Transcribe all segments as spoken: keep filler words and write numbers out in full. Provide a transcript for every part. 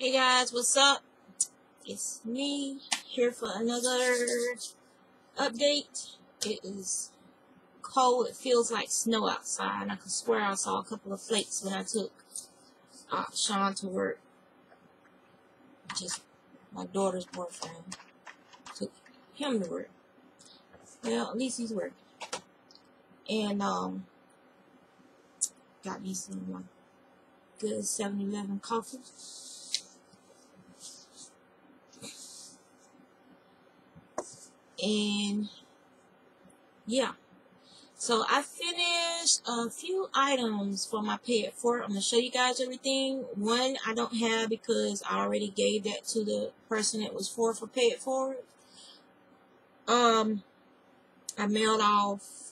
Hey guys, what's up? It's me here for another update. It is cold. It feels like snow outside. I could swear I saw a couple of flakes when I took uh, Sean to work. Just my daughter's boyfriend took him to work. Well, at least he's working. And um, got me some uh, good seven eleven coffee. And yeah, so I finished a few items for my pay it forward. I'm going to show you guys everything. One I don't have because I already gave that to the person it was for for pay it forward. Um, I mailed off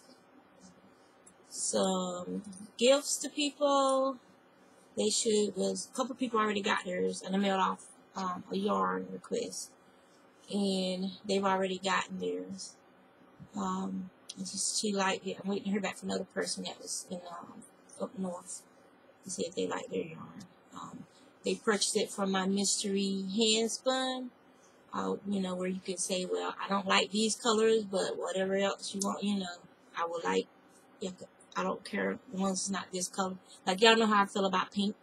some gifts to people. They should, was a couple people already got theirs, and I mailed off um, a yarn request. And they've already gotten theirs. Um, and she, she liked it. I'm waiting to hear back from another person that was in um, up north to see if they like their yarn. Um, they purchased it from my mystery hand spun. Uh, you know, where you can say, well, I don't like these colors, but whatever else you want, you know, I would like. Yeah, I don't care as long as it's not this color. Like, y'all know how I feel about pink.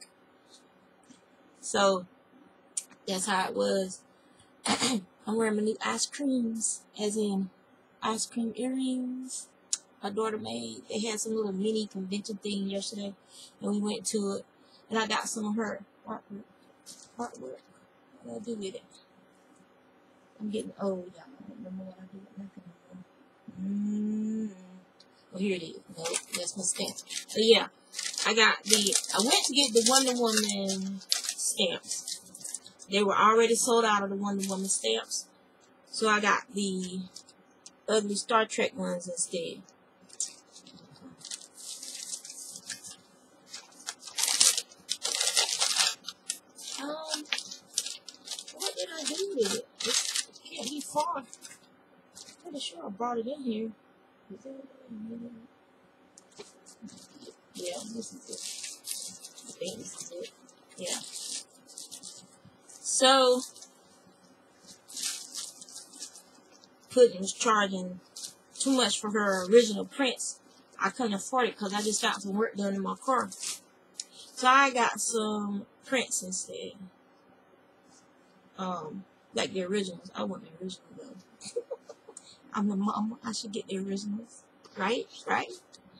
So that's how it was. I'm wearing my new ice creams, as in ice cream earrings. My daughter made. They had some little mini convention thing yesterday, and we went to it. And I got some of her artwork. Artwork. What do I do with it? I'm getting old, y'all. I don't remember what I do with nothing anymore. Mm. Well, here it is. No, that's my stamp. So yeah, I got the. I went to get the Wonder Woman stamps. They were already sold out of the Wonder Woman stamps. So I got the ugly Star Trek ones instead. Um, what did I do with it? It can't be far. I'm pretty sure I brought it in here. Yeah, this is it. I think this is it. Yeah. So, Puddin was charging too much for her original prints. I couldn't afford it because I just got some work done in my car. So I got some prints instead. Um, like the originals. I want the original though. I'm the mama. I should get the originals. Right? Right?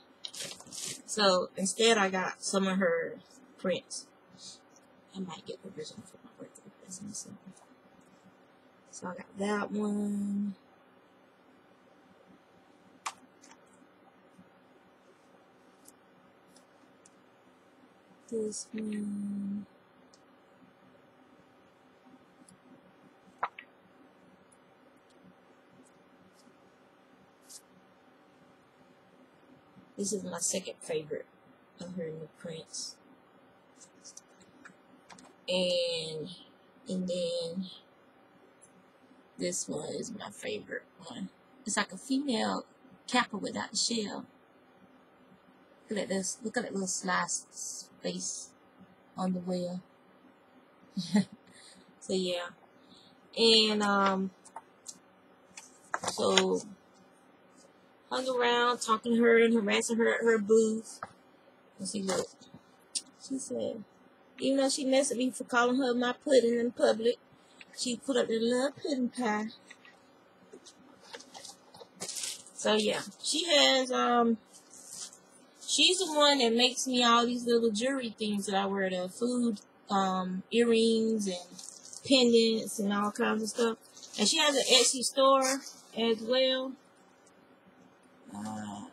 So instead I got some of her prints. I might get the original for my birthday present. So, so I got that one. This one. This is my second favorite of her new prints. And and then this one is my favorite one. It's like a female Kappa without the shell. Look at this. Look at that little sliced face on the wheel. So yeah. And um so hung around talking to her and harassing her at her booth. And see, look. She said, even though she messed with me for calling her my pudding in public, she put up the little pudding pie. So yeah, she has um she's the one that makes me all these little jewelry things that I wear, the food um earrings and pendants and all kinds of stuff. And she has an Etsy store as well. Uh,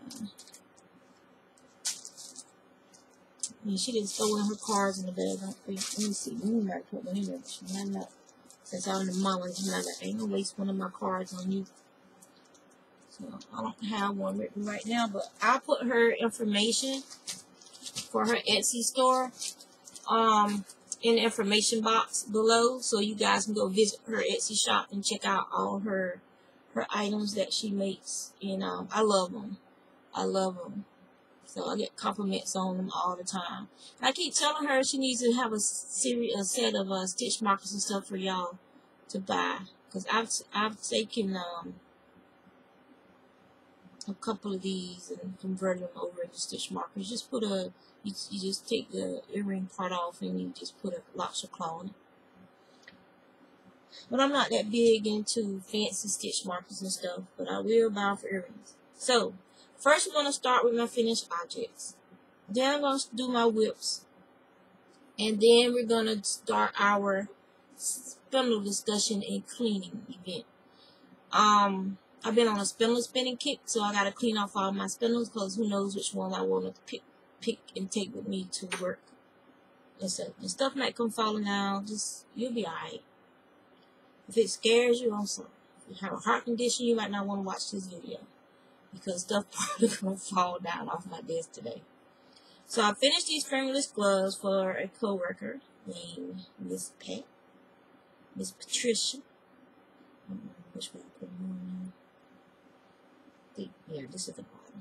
and she didn't throw in her cards in the bag. Let me see. Let me not put one in there. She might not. Since I'm the mama, she might not. Ain't gonna waste one of my cards on you. So I don't have one written right now, but I'll put her information for her Etsy store um in the information box below, so you guys can go visit her Etsy shop and check out all her her items that she makes. And um, I love them. I love them. So I get compliments on them all the time. I keep telling her she needs to have a series, a set of uh, stitch markers and stuff for y'all to buy. Because I've, I've taken um, a couple of these and converted them over into stitch markers. Just put a, you, you just take the earring part off and you just put a lobster claw on it. But I'm not that big into fancy stitch markers and stuff, but I will buy for earrings. So, first we're going to start with my finished objects. Then I'm going to do my whips. And then we're going to start our spindle discussion and cleaning event. Um, I've been on a spindle spinning kick, so I got to clean off all my spindles because who knows which one I want to pick, pick and take with me to work. And so, the stuff might come falling out, just, you'll be alright. If it scares you, also, if you have a heart condition, you might not want to watch this video because stuff probably going to fall down off my desk today. So I finished these frameless gloves for a coworker named Miss Pat, Miss Patricia. I don't know which one I put on there. Yeah, this is the bottom.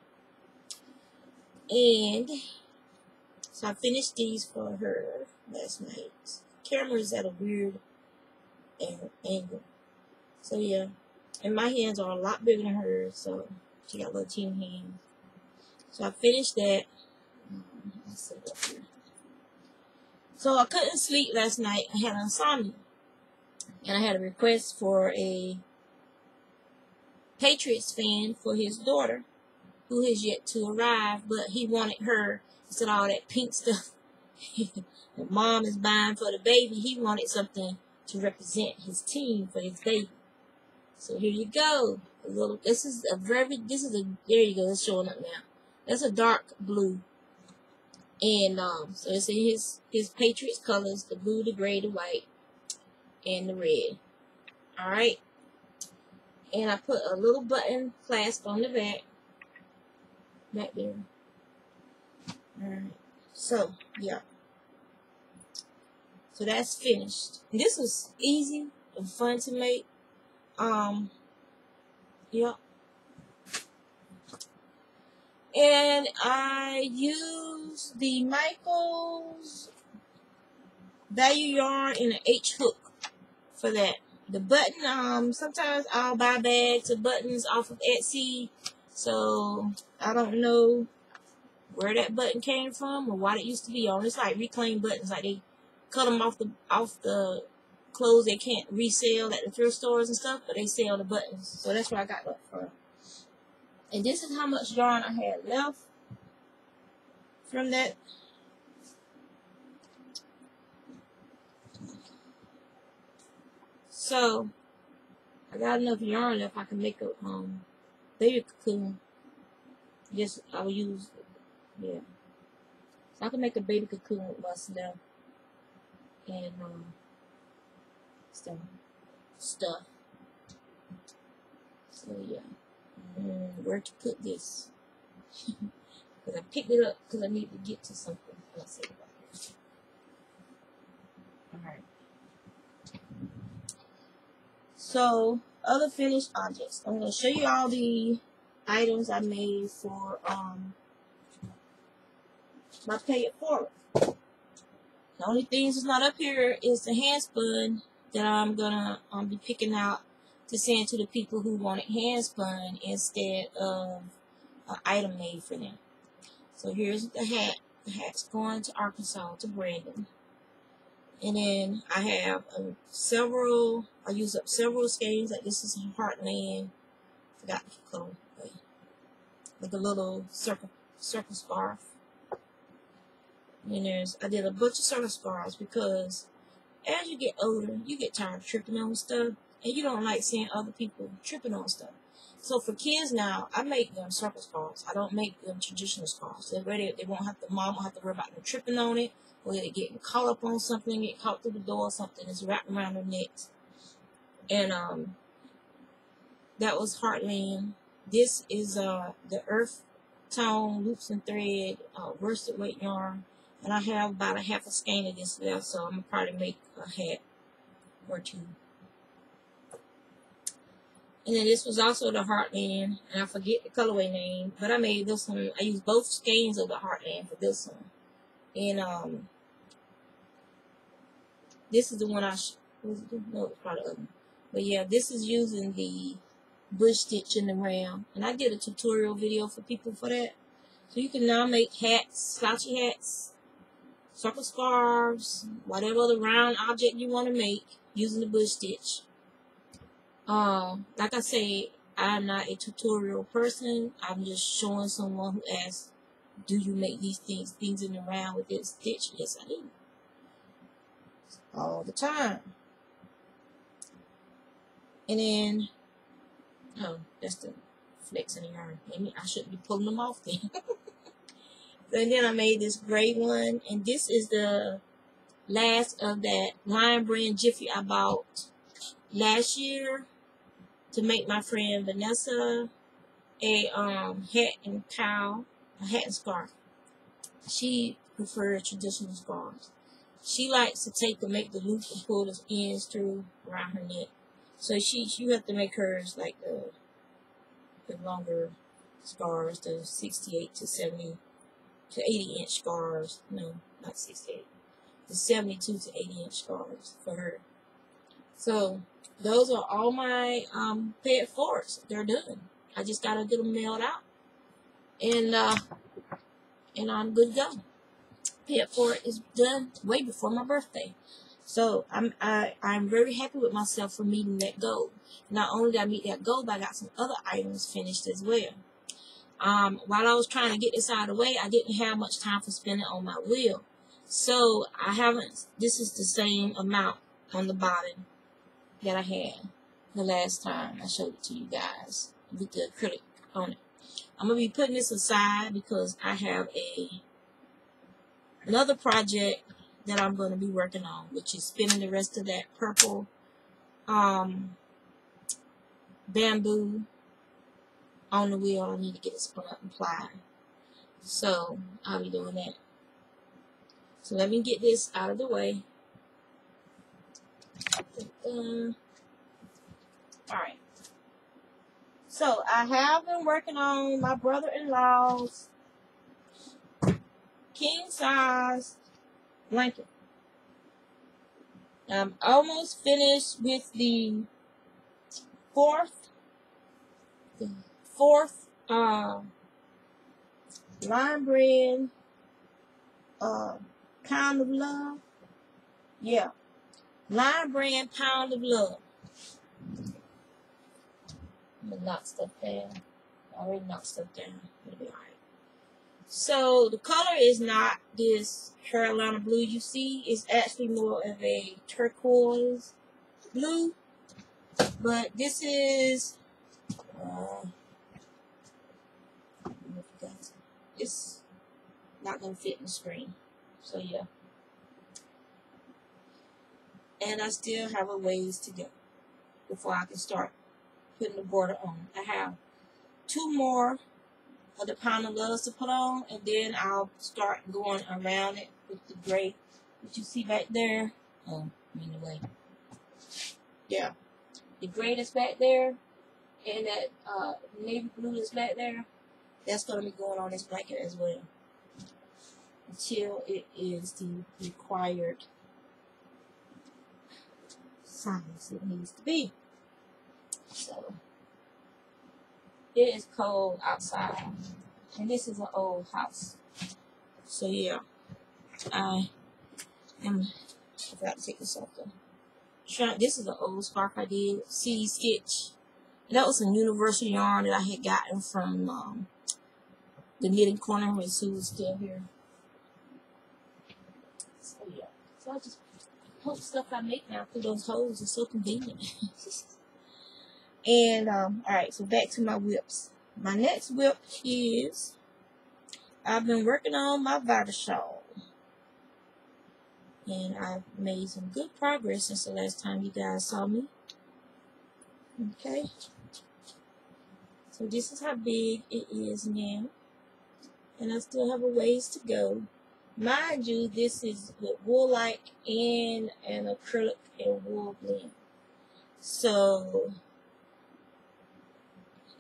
And so I finished these for her last night. Camera is at a weird angle. So yeah, and my hands are a lot bigger than hers, so she got little teeny hands. So I finished that. Let's set it up here. So I couldn't sleep last night. I had insomnia, and I had a request for a Patriots fan for his daughter, who has yet to arrive, but he wanted her instead of all that pink stuff the mom is buying for the baby. He wanted something to represent his team for his baby. So here you go. A little. This is a very. This is a. There you go. It's showing up now. That's a dark blue. And um, so it's in his his Patriots colors: the blue, the gray, the white, and the red. All right. And I put a little button clasp on the back. Back there. All right. So yeah. So that's finished. And this was easy and fun to make. Um, yep. And I used the Michaels Value Yarn in an H hook for that. The button, um, sometimes I'll buy bags of buttons off of Etsy. So I don't know where that button came from or what it used to be on. It's like reclaimed buttons, like they cut them off the off the clothes they can't resell at the thrift stores and stuff, but they sell the buttons. So that's where I got that from. And this is how much yarn I had left from that. So I got enough yarn left. I can make a um baby cocoon. Just I will use yeah. So I can make a baby cocoon with my stuff and um stuff stuff. So yeah. Mm, where to put this? Because I picked it up because I need to get to something. Let's see about this. Alright. So, other finished objects. I'm going to show you all the items I made for um my pay it forward. The only things that's not up here is the hand spun that I'm going to um, be picking out to send to the people who wanted hand spun instead of an item made for them. So here's the hat. The hat's going to Arkansas, to Brandon. And then I have um, several, I use up several skeins. Like this is Heartland. Forgot the color. But with the little circle, circle scarf. And there's, I did a bunch of circle scarves because as you get older, you get tired of tripping on stuff. And you don't like seeing other people tripping on stuff. So for kids now, I make them circle scarves. I don't make them traditional scarves. They're ready. They won't have to, mom won't have to worry about them tripping on it, or they're getting caught up on something, get caught through the door or something that's wrapped around their necks. And um, that was Heartland. This is uh the Earth Tone Loops and Thread uh, worsted weight yarn. And I have about a half a skein of this left, so I'm going to probably make a hat or two. And then this was also the Heartland, and I forget the colorway name, but I made this one. I used both skeins of the Heartland for this one. And um, this is the one I, sh was it? No, it's probably the other one. But yeah, this is using the bush stitch in the round. And I did a tutorial video for people for that. So you can now make hats, slouchy hats, circle scarves, whatever other round object you want to make using the bush stitch. Um, like I say, I'm not a tutorial person. I'm just showing someone who asks, do you make these things, things in the round with this stitch? Yes, I do. All the time. And then, oh, that's the flex in the yarn. Maybe I shouldn't be pulling them off then. And then I made this gray one, and this is the last of that Lion Brand Jiffy I bought last year to make my friend Vanessa a um, hat and cowl, a hat and scarf. She prefers traditional scarves. She likes to take and make the loop and pull the ends through around her neck. So she she have to make hers like the the longer scarves, the sixty-eight to seventy to eighty inch scarves. No, not sixty-eight. The seventy-two to eighty inch scarves for her. So those are all my um pay it forwards. They're done. I just gotta get them mailed out, and uh, and I'm good to go. Pay it forward is done way before my birthday. So I'm I, I'm very happy with myself for meeting that goal. Not only did I meet that goal, but I got some other items finished as well. Um, while I was trying to get this out of the way, I didn't have much time for spending on my wheel. So I haven't, this is the same amount on the bottom that I had the last time I showed it to you guys with the acrylic on it. I'm going to be putting this aside because I have a another project that I'm going to be working on, which is spinning the rest of that purple um, bamboo on the wheel. I need to get it spun up and applied. So I'll be doing that. So let me get this out of the way. Uh, Alright. So I have been working on my brother-in-law's king size blanket. I'm almost finished with the fourth, the fourth uh, Lion Brand uh, Pound of Love. Yeah, Lion Brand Pound of Love. I'm gonna knock stuff down. I already knocked stuff down. It'll be alright. So the color is not this Carolina blue you see. It's actually more of a turquoise blue. But this is uh, it's not gonna fit in the screen. So yeah. And I still have a ways to go before I can start putting the border on. I have two more of the Pound of Love to put on, and then I'll start going around it with the gray that you see back there. Oh, I'm in the way. Yeah. The gray that's back there and that uh, navy blue that's back there, that's going to be going on this blanket as well until it is the required size it needs to be. So it is cold outside, and this is an old house. So yeah, I am. I forgot to take this off though. Trying, this is an old scarf I did, C Stitch. And that was some universal yarn that I had gotten from um, the Knitting Corner when Sue was still here. So yeah, so I just hope stuff I make now through those holes is so convenient. And, um, alright, so back to my whips. My next whip is, I've been working on my Vita shawl. And I've made some good progress since the last time you guys saw me. Okay. So this is how big it is now. And I still have a ways to go. Mind you, this is with wool-like and an acrylic and wool blend. So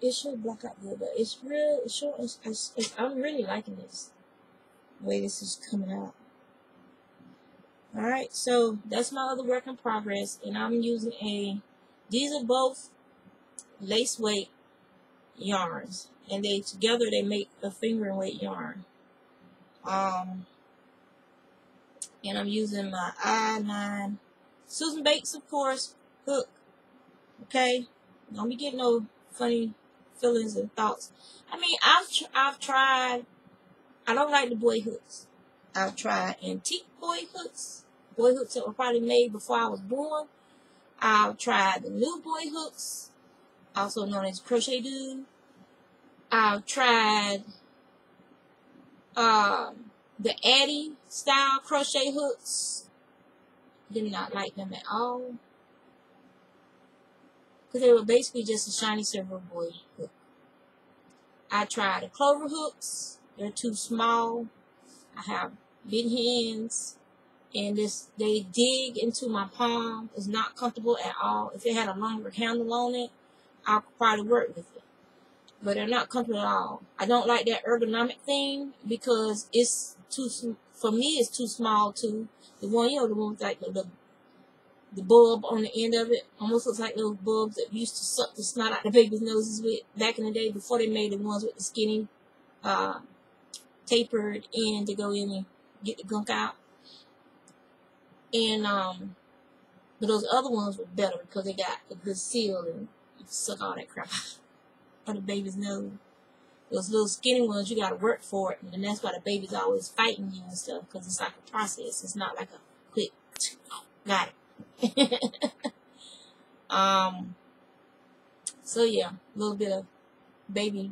it should block out good, but it's real. It's short. It's, it's, it's, I'm really liking this. The way this is coming out. Alright, so that's my other work in progress, and I'm using a, these are both lace weight yarns, and they together they make a finger weight yarn. Um, and I'm using my I nine Susan Bates, of course, hook. Okay, don't be getting no funny feelings and thoughts. I mean, I've tr I've tried. I don't like the boy hooks. I've tried antique boy hooks. Boy hooks that were probably made before I was born. I've tried the new boy hooks, also known as Crochet Dude. I've tried um, the Addie style crochet hooks. Did not like them at all. Because they were basically just a shiny silver boy hook. I tried the Clover hooks. They're too small. I have big hands. And this, they dig into my palm. It's not comfortable at all. If it had a longer handle on it, I could probably work with it. But they're not comfortable at all. I don't like that ergonomic thing because it's too, for me, it's too small too. The one, you know, the one with like the, the, the bulb on the end of it. Almost looks like those bulbs that we used to suck the snot out the baby's noses with back in the day before they made the ones with the skinny, uh, tapered end to go in and get the gunk out. And, um, but those other ones were better because they got a good seal and you suck all that crap out of the baby's nose. Those little skinny ones, you got to work for it. And that's why the baby's always fighting you and stuff because it's like a process. It's not like a quick, got it. um, so, yeah, a little bit of baby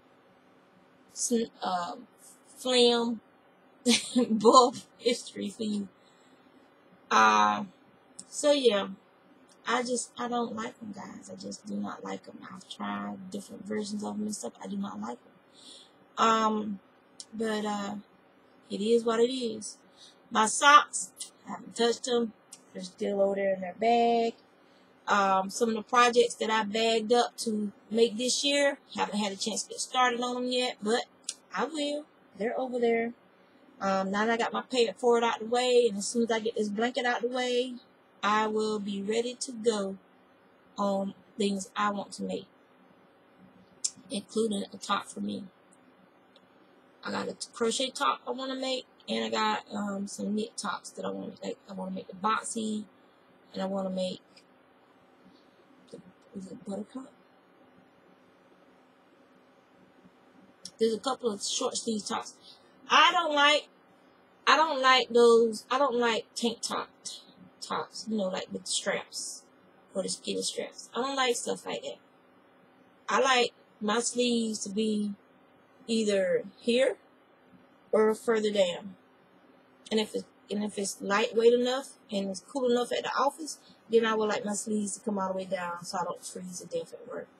uh, flam bulb history for you. Uh, so yeah, I just, I don't like them, guys. I just do not like them. I've tried different versions of them and stuff. I do not like them. Um, but, uh, it is what it is. My socks, I haven't touched them. They're still over there in their bag. Um, some of the projects that I bagged up to make this year, haven't had a chance to get started on them yet, but I will. They're over there. Um, now that I got my pay it forward out the way, and as soon as I get this blanket out the way, I will be ready to go on things I want to make, including a top for me. I got a crochet top I want to make, and I got um, some knit tops that I want to make. I want to make the boxy, and I want to make the, is it buttercup? There's a couple of short sleeve tops. I don't like, I don't like those, I don't like tank top tops, you know, like with the straps, or the skinny straps. I don't like stuff like that. I like my sleeves to be either here or further down. And if it's, and if it's lightweight enough and it's cool enough at the office, then I would like my sleeves to come all the way down so I don't freeze to death at work.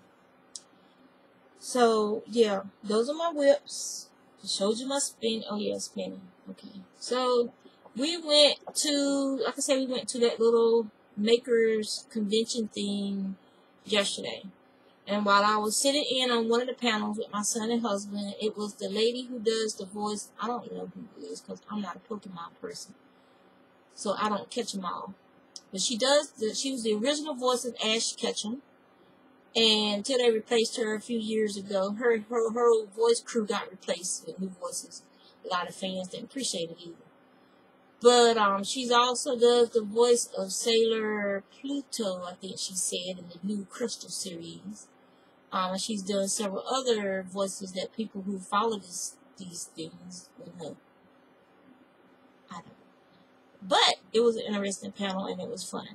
So, yeah, those are my whips. I showed you my spin. Oh, yeah, spinning. Okay. So, we went to, like I said, we went to that little makers convention thing yesterday. And while I was sitting in on one of the panels with my son and husband, it was the lady who does the voice. I don't know who it is because I'm not a Pokemon person. So, I don't catch them all. But she does, the, she was the original voice of Ash Ketchum. And until they replaced her a few years ago, her, her her voice crew got replaced with new voices. A lot of fans didn't appreciate it either. But um, she's also does the voice of Sailor Pluto, I think she said, in the new Crystal series. Um, and she's done several other voices that people who follow this, these things would know. I don't know. But it was an interesting panel and it was fun.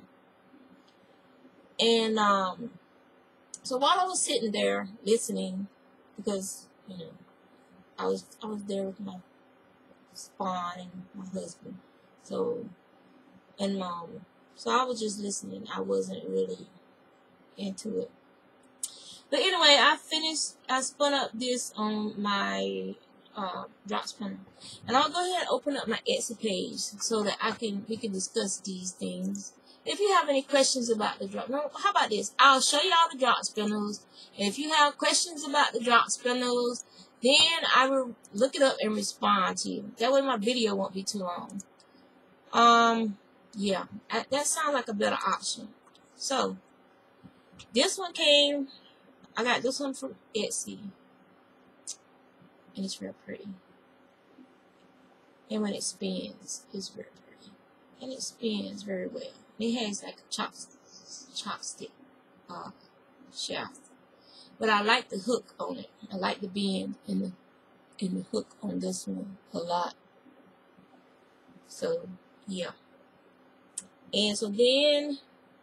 And um. So while I was sitting there listening, because, you know, I was I was there with my spawn and my husband, so, and mom. So I was just listening. I wasn't really into it. But anyway, I finished, I spun up this on my uh, drop spinner. And I'll go ahead and open up my Etsy page so that I can, we can discuss these things if you have any questions about the drop, no, how about this? I'll show y'all the drop spindles. If you have questions about the drop spindles, then I will look it up and respond to you. That way my video won't be too long. Um, yeah, that sounds like a better option. So, this one came, I got this one from Etsy. And it's real pretty. And when it spins, it's very pretty. And it spins very well. It has like a chop, chopstick uh, shaft. But I like the hook on it. I like the bend in the, in the hook on this one a lot. So, yeah. And so then,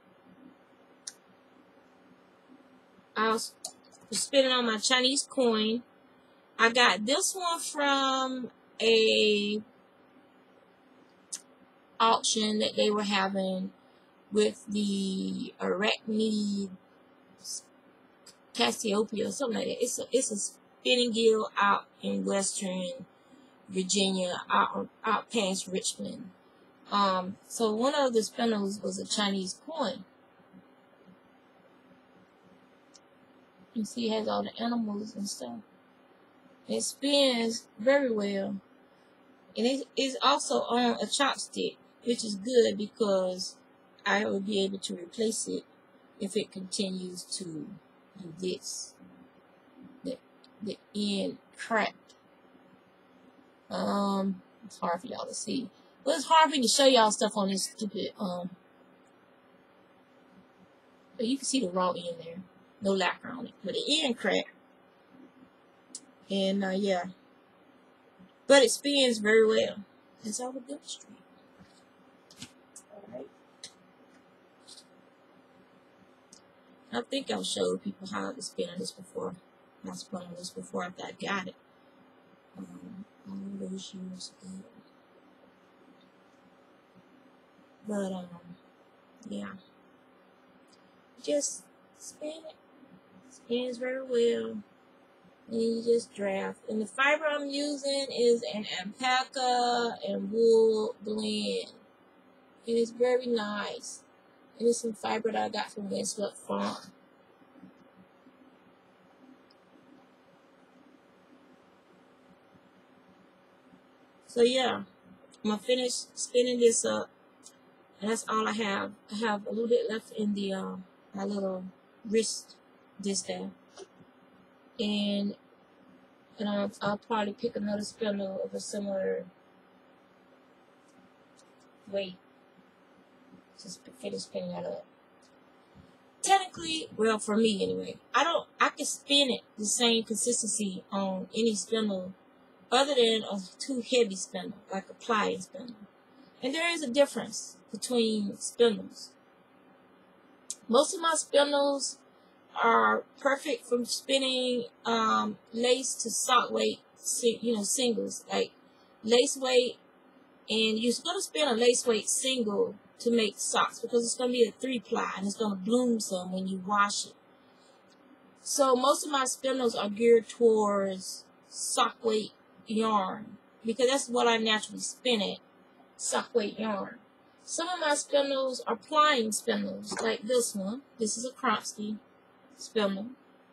I was spinning on my Chinese coin. I got this one from a auction that they were having with the Arachnid Cassiopeia or something like that. It's a, it's a spinning guild out in Western Virginia, out, out past Richmond. Um, so one of the spindles was a Chinese coin. You see it has all the animals and stuff. It spins very well. And it is also on a chopstick, which is good because I will be able to replace it if it continues to do this. The, the end cracked. Um, it's hard for y'all to see. But it's hard for me to show y'all stuff on this stupid, um, but you can see the raw end there. No lacquer on it. But the end cracked. And, uh, yeah. But it spins very well. It's all the good street. Alright. I think I've showed people how to spin on this before. I spun on this before after I got it. Um, all those years ago. But, um, yeah. Just spin it. Spins very well. And you just draft. And the fiber I'm using is an alpaca and wool blend. And it's very nice. And it's some fiber that I got from Windswept Farm. So yeah, I'm going to finish spinning this up. And that's all I have. I have a little bit left in the um, my little wrist distaff. And, and I'll, I'll probably pick another spindle of a similar weight. Just finish spinning that up. Technically, well, for me anyway, I don't, I can spin it the same consistency on any spindle other than a too heavy spindle, like a pliant spindle. And there is a difference between spindles. Most of my spindles are perfect from spinning um, lace to sock weight, you know, singles, like lace weight, and you're going to spin a lace weight single to make socks because it's going to be a three ply and it's going to bloom some when you wash it. So most of my spindles are geared towards sock weight yarn because that's what I naturally spin at, sock weight yarn. Some of my spindles are plying spindles, like this one. This is a Kronsky spindle.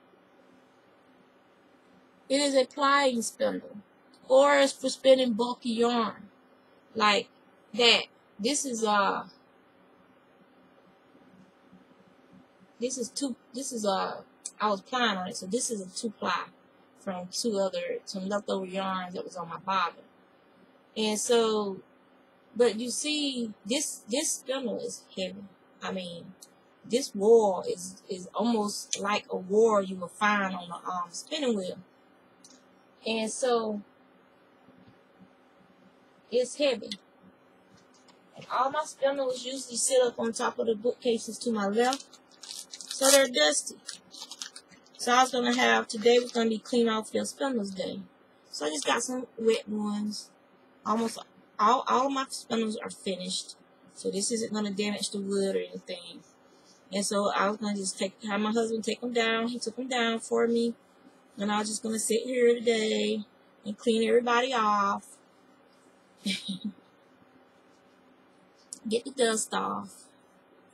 It is a plying spindle, or it's for spinning bulky yarn, like that. This is uh, this is two. This is uh, I was plying on it, so this is a two ply from two other some leftover yarns that was on my bobbin, and so. But you see, this this spindle is heavy. I mean, this whorl is is almost like a whorl you will find on a um, spinning wheel, and so it's heavy. And all my spindles usually sit up on top of the bookcases to my left, so they're dusty. So I was gonna have today was gonna be clean off your spindles day. So I just got some wet ones, almost. All, all of my spindles are finished, so this isn't going to damage the wood or anything. And so I was going to just take, have my husband take them down. He took them down for me, and I was just going to sit here today and clean everybody off, get the dust off,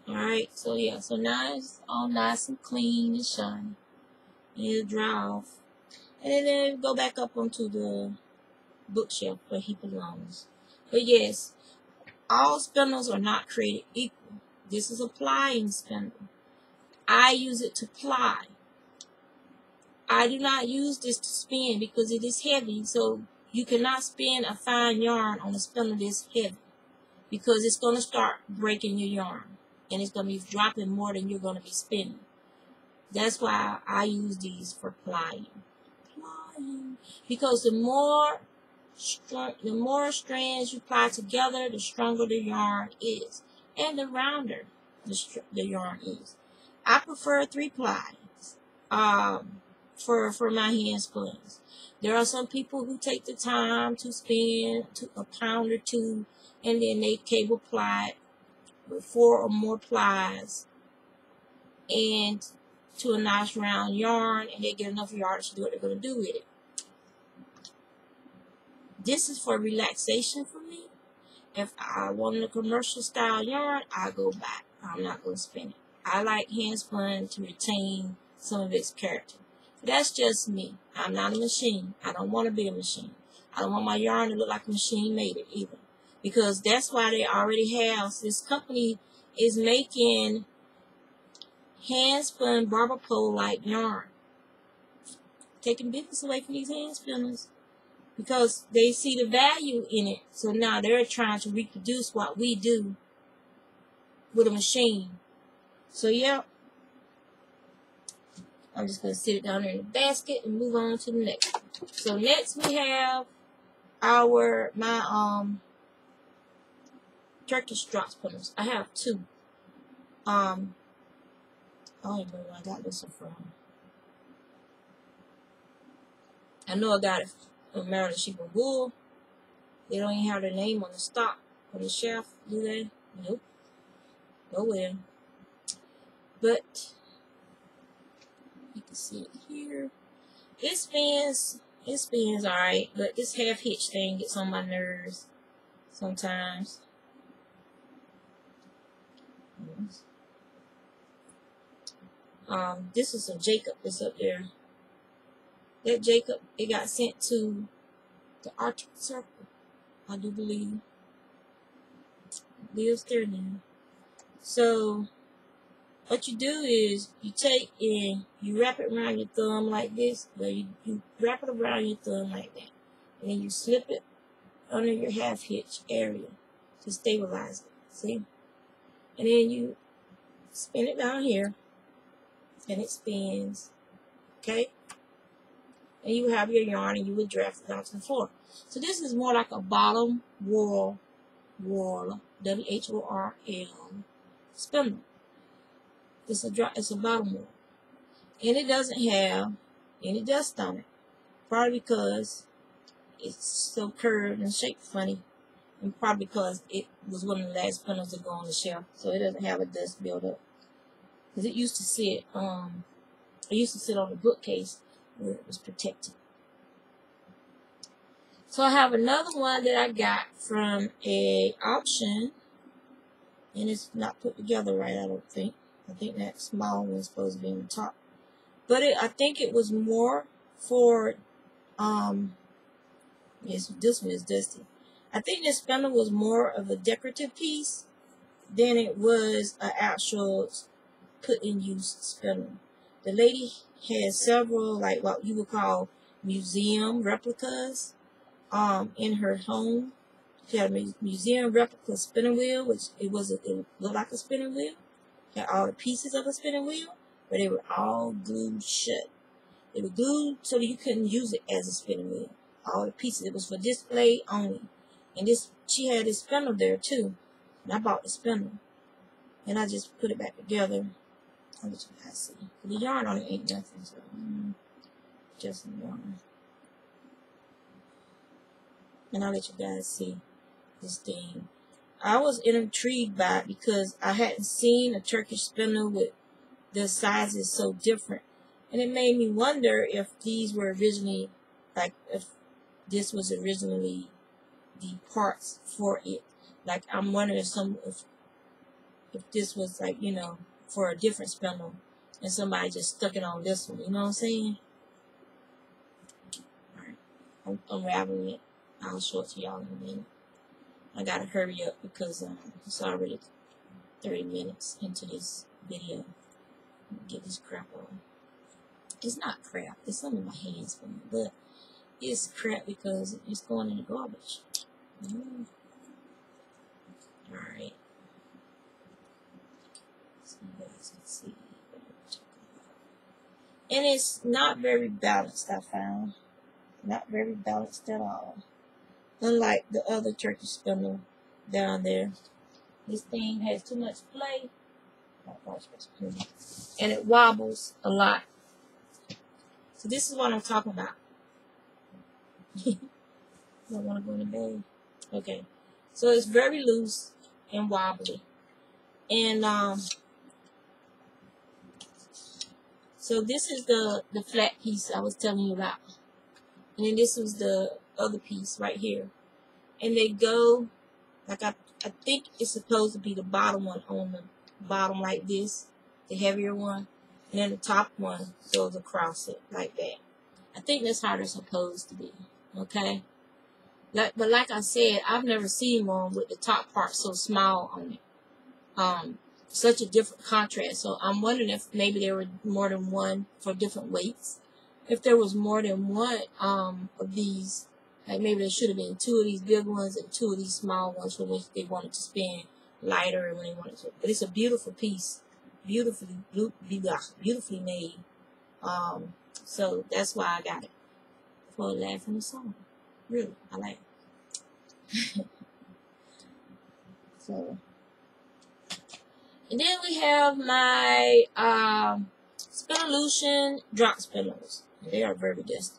Alright, so yeah, so now it's all nice and clean and shiny. And it'll dry off. And then, then go back up onto the bookshelf where he belongs. But yes, all spindles are not created equal. This is a plying spindle. I use it to ply. I do not use this to spin because it is heavy. So you cannot spin a fine yarn on a spindle this heavy because it's going to start breaking your yarn. And it's going to be dropping more than you're going to be spinning. That's why I use these for plying. Plying. Because the more the more strands you ply together, the stronger the yarn is. And the rounder the, the yarn is. I prefer three plies um, for, for my hand spins. There are some people who take the time to spin to a pound or two and then they cable ply with four or more plies and to a nice round yarn, and they get enough yarn to do what they're going to do with it. This is for relaxation for me. If I want a commercial style yarn, I go back. I'm not going to spin it. I like hand spun to retain some of its character. That's just me. I'm not a machine. I don't want to be a machine. I don't want my yarn to look like a machine made it either. Because that's why they already have, this company is making hand spun barber pole like yarn. Taking business away from these hand spinners. Because they see the value in it. So now they're trying to reproduce what we do with a machine. So yeah. I'm just going to sit it down there in the basket and move on to the next. So next we have our, my, um, Turkish drop spinners. I have two. Um, I don't even know where I got this one from. I know I got it from Maryland Sheep and Wool. They don't even have their name on the stock, on the shelf, do they? Nope. Nowhere. But you can see it here. It spins. It spins alright, but this half hitch thing gets on my nerves sometimes. Um, this is a Jacob that's up there. That Jacob, it got sent to the Arctic Circle, I do believe. Lives there now. So, what you do is, you take and you wrap it around your thumb like this. Well, you, you wrap it around your thumb like that. And then you slip it under your half hitch area to stabilize it. See? And then you spin it down here. And it spins. Okay? And you have your yarn and you will draft it down to the floor. So this is more like a bottom whorl, whorl, W H O R L, spindle. It's a, it's a bottom whorl. And it doesn't have any dust on it. Probably because it's so curved and shaped funny. And probably because it was one of the last spindles to go on the shelf. So it doesn't have a dust buildup. Because it used to sit, um, it used to sit on the bookcase where it was protected. So I have another one that I got from a auction. And it's not put together right, I don't think. I think that small one's supposed to be on the top. But it, I think it was more for, um, yes, this one is dusty. I think this spindle was more of a decorative piece than it was an actual put in use spindle. The lady had several, like what you would call museum replicas um, in her home. She had a museum replica spinning wheel, which it was a, it looked like a spinning wheel. Had all the pieces of a spinning wheel, but they were all glued shut. They were glued so that you couldn't use it as a spinning wheel. All the pieces. It was for display only. And this, she had this spindle there too. And I bought the spindle. And I just put it back together. I'll let you guys see. The yarn on it ain't nothing, so mm, just some yarn. And I'll let you guys see this thing. I was intrigued by it because I hadn't seen a Turkish spindle with the sizes so different. And it made me wonder if these were originally, like if this was originally the parts for it. Like I'm wondering if some, if if this was like, you know, for a different spindle and somebody just stuck it on this one. You know what I'm saying? Alright. I'm unraveling it. I'll show it to y'all in a minute. I gotta hurry up because um, it's already thirty minutes into this video. Get this crap on. It's not crap. It's some of my hands for me, but it's crap because it's going in the garbage. Mm. Alright. So you guys can see. And it's not very balanced, I found. Not very balanced at all. Unlike the other turkey spindle down there. This thing has too much play. And it wobbles a lot. So this is what I'm talking about. I don't want to go in the bed. Okay. So it's very loose and wobbly. And um so this is the, the flat piece I was telling you about. And then this was the other piece right here. And they go, like I, I think it's supposed to be the bottom one on the bottom like this, the heavier one. And then the top one goes across it like that. I think that's how they're supposed to be. Okay? Like, but like I said, I've never seen one with the top part so small on it. Um, such a different contrast. So I'm wondering if maybe there were more than one for different weights. If there was more than one um, of these, like maybe there should have been two of these big ones and two of these small ones for which they wanted to spin lighter and when they wanted to. But it's a beautiful piece, beautifully, beautifully made. Um, so that's why I got it for a laugh in the song. Really, I like it. So. And then we have my um, Spinolution drop spindles. They are very distant.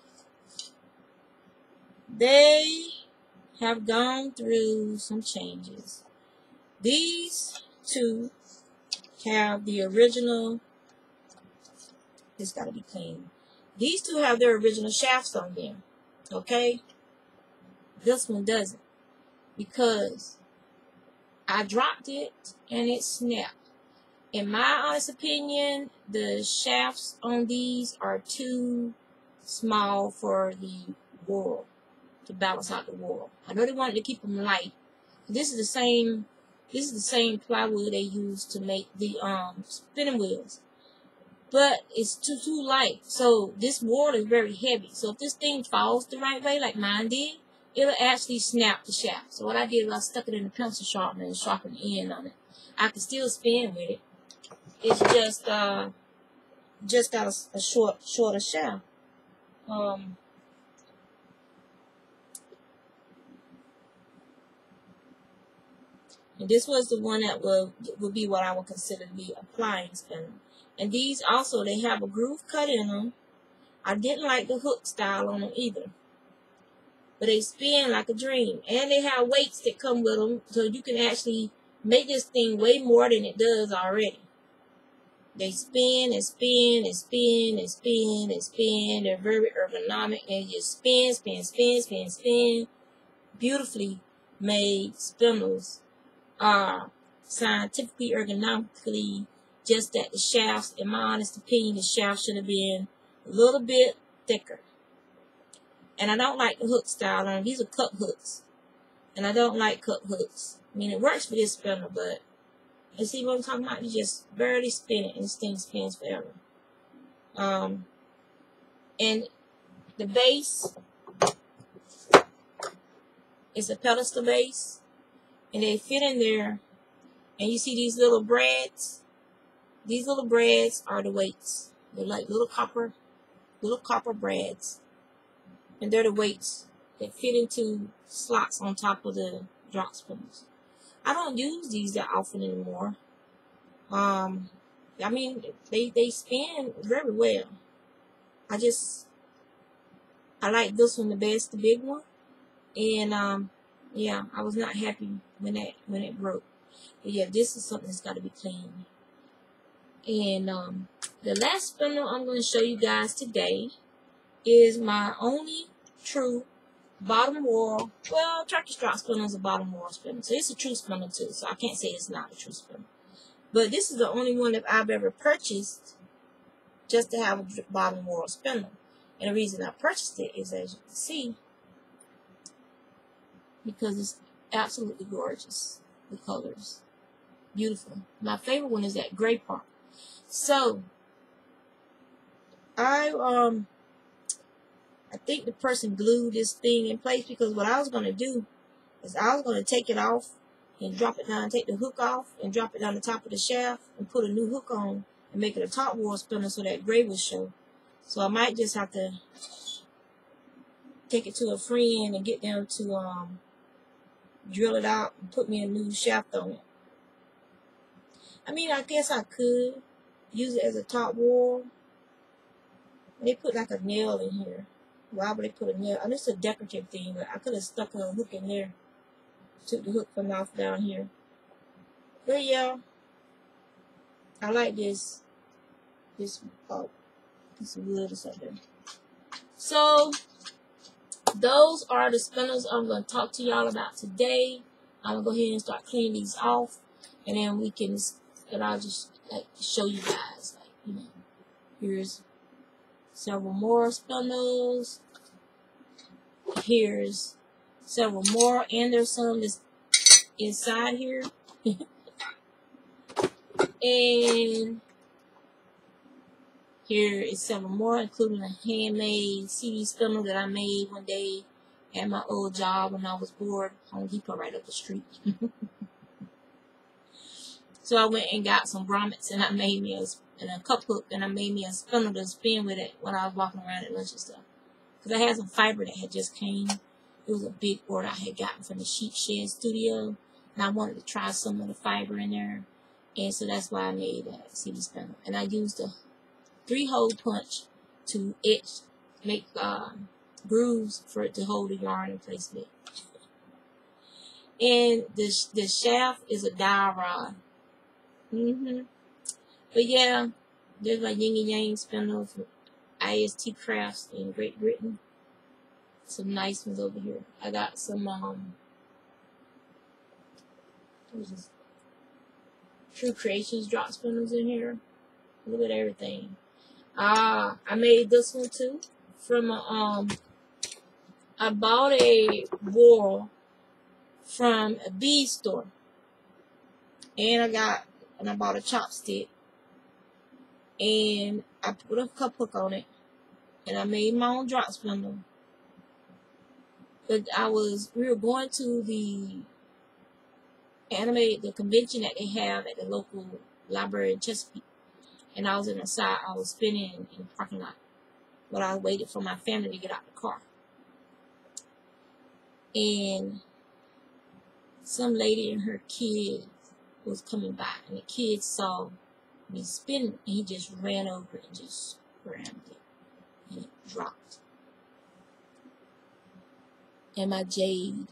They have gone through some changes. These two have the original. It's got to be clean. These two have their original shafts on them. Okay? This one doesn't. Because I dropped it and it snapped. In my honest opinion, the shafts on these are too small for the whorl, to balance out the whorl. I know they wanted to keep them light. This is the same. This is the same plywood they use to make the um spinning wheels, but it's too too light. So this whorl is very heavy. So if this thing falls the right way, like mine did, it'll actually snap the shaft. So what I did was I stuck it in a pencil sharpener and sharpened the end on it. I can still spin with it. It's just uh, just got a, a short, shorter shaft. Um, and this was the one that would would be what I would consider to be a flying spindle. And these also, they have a groove cut in them. I didn't like the hook style on them either. But they spin like a dream. And they have weights that come with them, so you can actually make this thing way more than it does already. They spin and spin and spin and spin and spin. They're very ergonomic. And you spin, spin, spin, spin, spin. Beautifully made spindles are scientifically, ergonomically, just that the shafts, in my honest opinion, the shafts should have been a little bit thicker. And I don't like the hook style on them. These are cut hooks. And I don't like cut hooks. I mean, it works for this spindle, but you see what I'm talking about? You just barely spin it, and this thing spins forever. Um, and the base is a pedestal base, and they fit in there. And you see these little brads? These little brads are the weights. They're like little copper, little copper brads. And they're the weights that fit into slots on top of the drop spindles. I don't use these that often anymore. Um, I mean, they, they spin very well. I just, I like this one the best, the big one. And, um, yeah, I was not happy when that, when it broke. But yeah, this is something that's got to be cleaned. And, um, the last spindle I'm going to show you guys today is my only true bottom whorl. Well, Turkish drop spindle is a bottom whorl spindle. So it's a true spindle too. So I can't say it's not a true spindle. But this is the only one that I've ever purchased just to have a bottom whorl spindle. And the reason I purchased it is, as you can see, because it's absolutely gorgeous. The colors. Beautiful. My favorite one is that gray part. So, I, um, I think the person glued this thing in place, because what I was going to do is I was going to take it off and drop it down, take the hook off and drop it down the top of the shaft and put a new hook on and make it a top whorl spindle so that gray will show. So I might just have to take it to a friend and get them to um, drill it out and put me a new shaft on it. I mean, I guess I could use it as a top whorl. They put like a nail in here. Why would they put a nail? I know it's a decorative thing, but I could have stuck a hook in there. Took the hook from off down here. But yeah, I like this this oh, piece of wood or something. So those are the spindles I'm going to talk to y'all about today. I'm going to go ahead and start cleaning these off, and then we can, and I'll just like show you guys, like, you know, here's several more spindles. Here's several more, and there's some that's inside here. And here is several more, including a handmade C D spindle that I made one day at my old job when I was bored. Home Depot right up the street. So I went and got some grommets, and I made me a, and a cup hook, and I made me a spindle to spin with it when I was walking around at lunch and stuff. Because I had some fiber that had just came. It was a big order I had gotten from the Sheep Shed Studio, and I wanted to try some of the fiber in there. And so that's why I made that C D spindle. And I used a three-hole punch to etch, make um, grooves for it to hold the yarn in place with. And the, the shaft is a dowel rod. Mm-hmm. But yeah, there's my yin and yang spindle from I S T Crafts in Great Britain. Some nice ones over here. I got some um what is this? True Creations drop spindles in here. Look at everything. Ah, I made this one too from a, um I bought a whorl from a bead store. And I got and I bought a chopstick. And I put a cup hook on it. And I made my own drop spindle. But I was, we were going to the anime, the convention that they have at the local library in Chesapeake. And I was in the side, I was spinning in the parking lot. But I waited for my family to get out the car. And some lady and her kid was coming by. And the kid saw me spinning. And he just ran over and just grabbed it. And it dropped. And my jade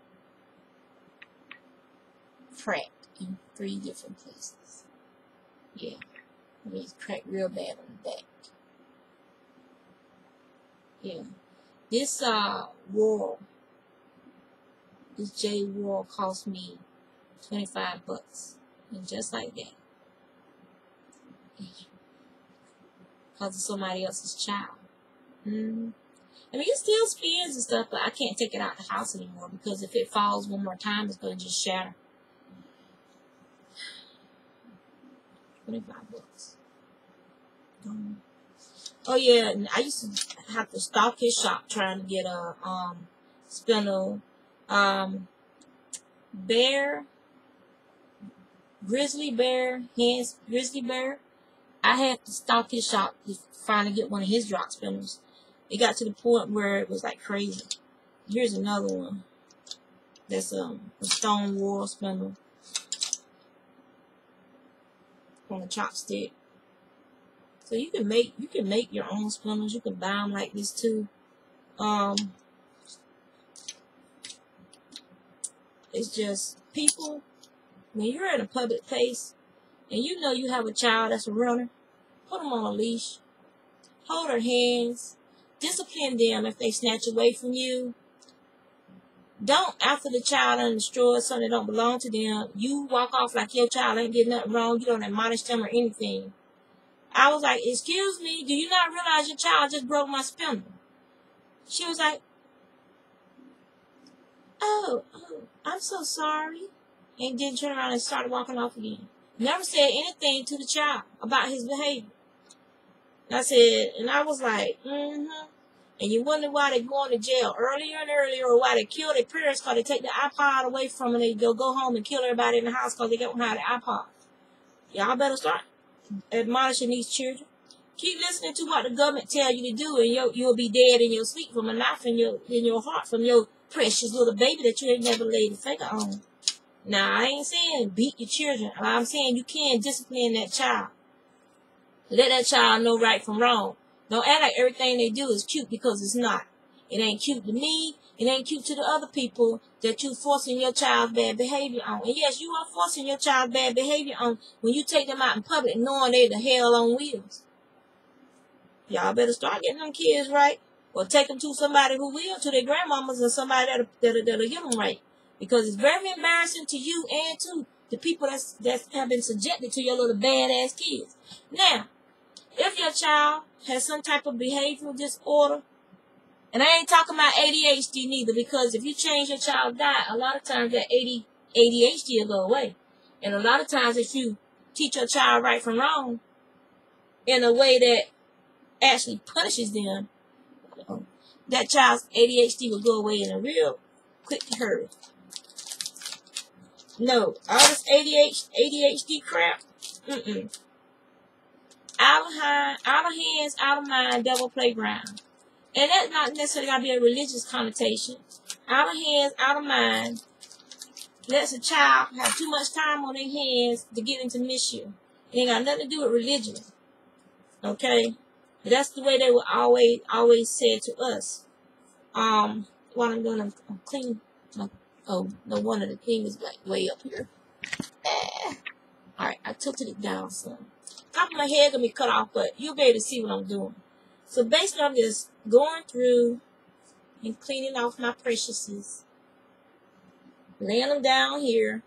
cracked in three different places. Yeah. I mean, it's cracked real bad on the back. Yeah. This uh whorl, this jade whorl cost me twenty-five bucks. And just like that. Because of somebody else's child. Mm-hmm. I mean, it still spins and stuff, but I can't take it out the house anymore because if it falls one more time, it's going to just shatter. twenty-five bucks. Um, oh, yeah, and I used to have to stalk his shop trying to get a um, spindle. Um, bear, grizzly bear, hands, grizzly bear. I had to stalk his shop to finally get one of his drop spindles. It got to the point where it was like crazy. Here's another one. That's um, a stone whorl spindle on a chopstick. So you can make you can make your own spindles. You can buy them like this too. Um, it's just people. When you're in a public place and you know you have a child that's a runner, put them on a leash. Hold their hands. Discipline them if they snatch away from you. Don't, after the child done destroyed something that don't belong to them, you walk off like your child ain't did nothing wrong. You don't admonish them or anything. I was like, excuse me, do you not realize your child just broke my spindle? She was like, oh, oh, I'm so sorry. And then turned around and started walking off again. Never said anything to the child about his behavior. I said, and I was like, mm-hmm. And you wonder why they going to jail earlier and earlier, or why they kill their parents because they take the iPod away from them and they go go home and kill everybody in the house because they don't have the iPod. Y'all better start admonishing these children. Keep listening to what the government tell you to do, and you'll, you'll be dead in your sleep from a knife in your in your heart from your precious little baby that you ain't never laid a finger on. Now, I ain't saying beat your children. I'm saying you can discipline that child. Let that child know right from wrong. Don't act like everything they do is cute, because it's not. It ain't cute to me. It ain't cute to the other people that you forcing your child's bad behavior on. And yes, you are forcing your child's bad behavior on when you take them out in public knowing they the hell on wheels. Y'all better start getting them kids right, or take them to somebody who will, to their grandmamas or somebody that'll, that'll, that'll get them right. Because it's very embarrassing to you and to the people that's, that have been subjected to your little badass kids. Now, if your child has some type of behavioral disorder, and I ain't talking about A D H D neither, because if you change your child's diet, a lot of times that A D H D will go away. And a lot of times if you teach your child right from wrong in a way that actually punishes them, that child's A D H D will go away in a real quick hurry. No, all this A D H D crap, mm-mm. Out of, hand, out of hands, out of mind, devil playground. And that's not necessarily got to be a religious connotation. Out of hands, out of mind, lets a child have too much time on their hands to get into mischief. It ain't got nothing to do with religion. Okay? That's the way they were always, always said to us. Um, what I'm doing, I'm, I'm cleaning. My, oh, no wonder the thing is like way up here. Eh. Alright, I tilted it down some. Top of my head gonna be cut off, but you'll be able to see what I'm doing. So basically, I'm just going through and cleaning off my preciouses, laying them down here.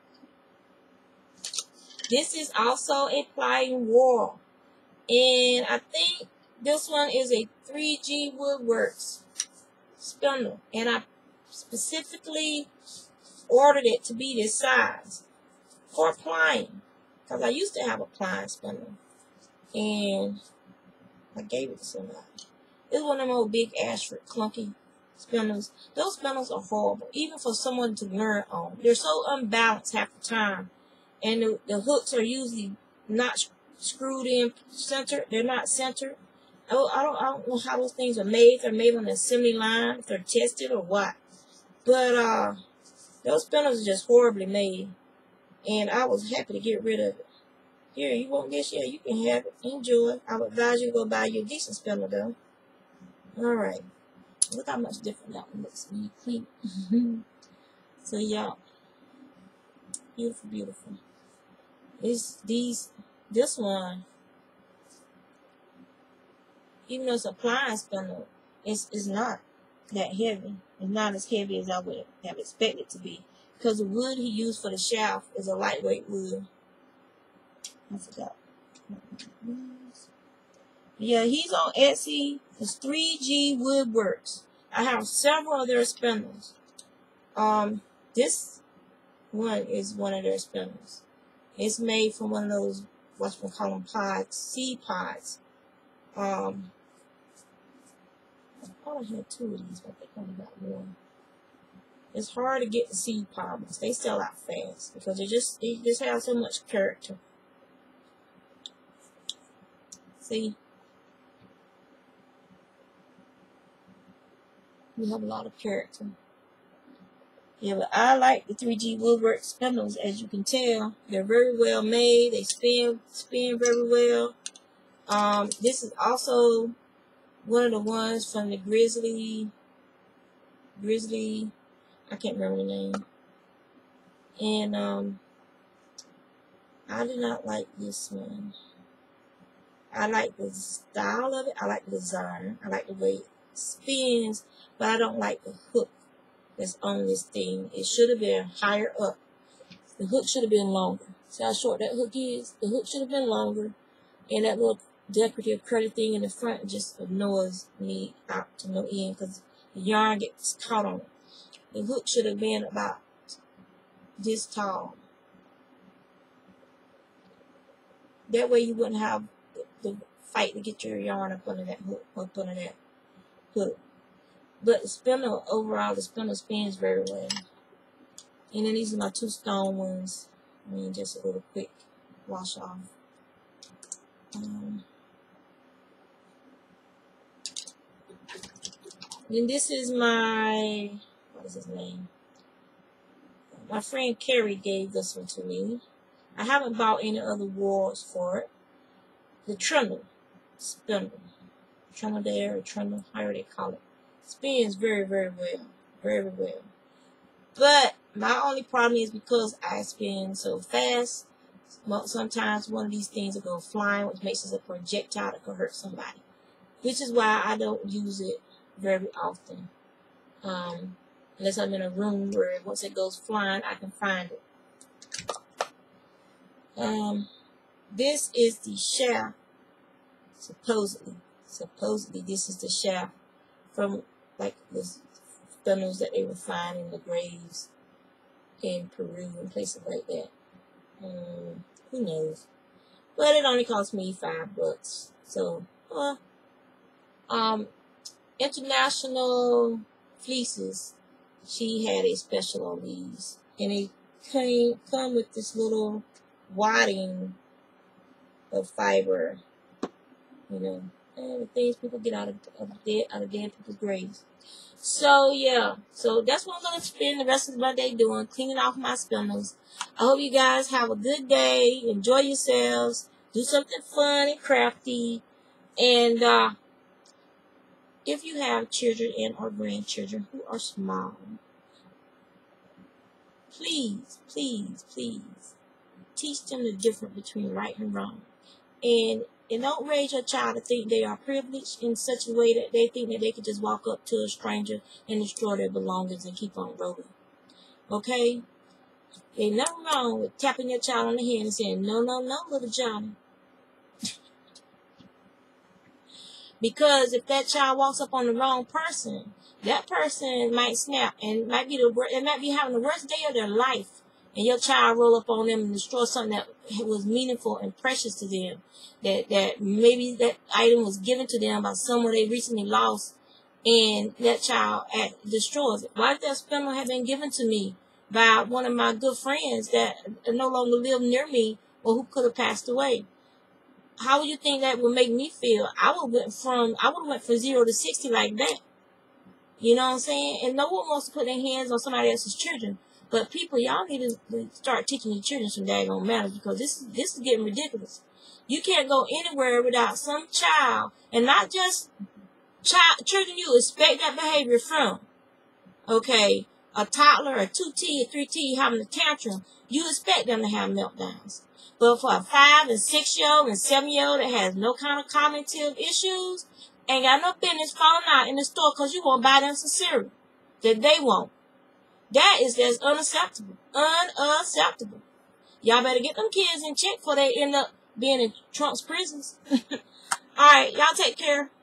This is also a plying wall, and I think this one is a three G Woodworks spindle, and I specifically ordered it to be this size for plying. Because I used to have a plying spindle, and I gave it to somebody. It's one of them old big Ashford clunky spindles. Those spindles are horrible, even for someone to learn on. They're so unbalanced half the time, and the, the hooks are usually not screwed in center. They're not centered. I don't, I don't, I don't know how those things are made. If they're made on the assembly line, if they're tested or what. But uh, those spindles are just horribly made. And I was happy to get rid of it. Here, you want this? Yeah, you can have it. Enjoy. I would advise you to go buy you a decent spindle, though. Alright. Look how much different that one looks when you clean. So, y'all. Beautiful, beautiful. It's these, this one, even though it's a plying spindle, it's, it's not that heavy. It's not as heavy as I would have expected it to be. Because the wood he used for the shaft is a lightweight wood. I forgot. Yeah, he's on Etsy. It's three G Woodworks. I have several of their spindles. Um, this one is one of their spindles. It's made from one of those, what we call them, pods, seed pods. Um, I thought I had two of these, but I think I only got one. It's hard to get the seed pods. They sell out fast because they just they just have so much character. See, you have a lot of character. Yeah, but I like the three G Woodwork spindles. As you can tell, they're very well made. They spin spin very well. Um, this is also one of the ones from the Grizzly Grizzly. I can't remember the name. And um, I do not like this one. I like the style of it. I like the design. I like the way it spins, but I don't like the hook. that's on this thing. It should have been higher up. The hook should have been longer. See how short that hook is? The hook should have been longer. And that little decorative curly thing in the front just annoys me out to no end because the yarn gets caught on it. The hook should have been about this tall. That way you wouldn't have the, the fight to get your yarn up under that hook, up under that hook. But the spindle, overall, the spindle spins very well. And then these are my two stone ones. I mean, just a little quick wash off. Um, then this is my, what is his name? My friend Carrie gave this one to me. I haven't bought any other wards for it. The Trundle spindle. Trundle there, or Trundle, however they call it. Spins very, very well. Very, very well. But my only problem is because I spin so fast, well, sometimes one of these things will go flying, which makes it a projectile that could hurt somebody. Which is why I don't use it very often. Um, unless I'm in a room where once it goes flying, I can find it. Um, this is the shaft. Supposedly, supposedly this is the shaft from like the spindles that they would find in the graves in Peru and places like that. Um, who knows? But it only cost me five bucks. So, uh, um, International Fleeces. She had a special on these, and they came come with this little wadding of fiber, you know, and the things people get out of, of dead out of dead people's graves. So yeah, so that's what I'm gonna spend the rest of my day doing, cleaning off my spindles. I hope you guys have a good day, enjoy yourselves, do something fun and crafty, and uh, if you have children and or grandchildren who are small, please, please, please teach them the difference between right and wrong. And, and don't raise your child to think they are privileged in such a way that they think that they could just walk up to a stranger and destroy their belongings and keep on rolling. Okay? There's nothing wrong with tapping your child on the hand and saying, no, no, no, little Johnny. Because if that child walks up on the wrong person, that person might snap and might be the it might be having the worst day of their life. And your child roll up on them and destroy something that was meaningful and precious to them. That that maybe that item was given to them by someone they recently lost, and that child at, destroys it. Why did that spindle have been given to me by one of my good friends that no longer live near me or who could have passed away? How would you think that would make me feel? I would went from I would have went from zero to sixty like that. You know what I'm saying? And no one wants to put their hands on somebody else's children. But people, y'all need to start teaching your children some daggone manners, because this this is getting ridiculous. You can't go anywhere without some child, and not just child children you expect that behavior from. Okay, a toddler, a two T, a three T having a tantrum, you expect them to have meltdowns. But for a five and six year old and seven year old that has no kind of cognitive issues, ain't got no business falling out in the store because you won't buy them some cereal that they won't. That is just unacceptable. Unacceptable. Y'all better get them kids in check before they end up being in Trump's prisons. All right, y'all take care.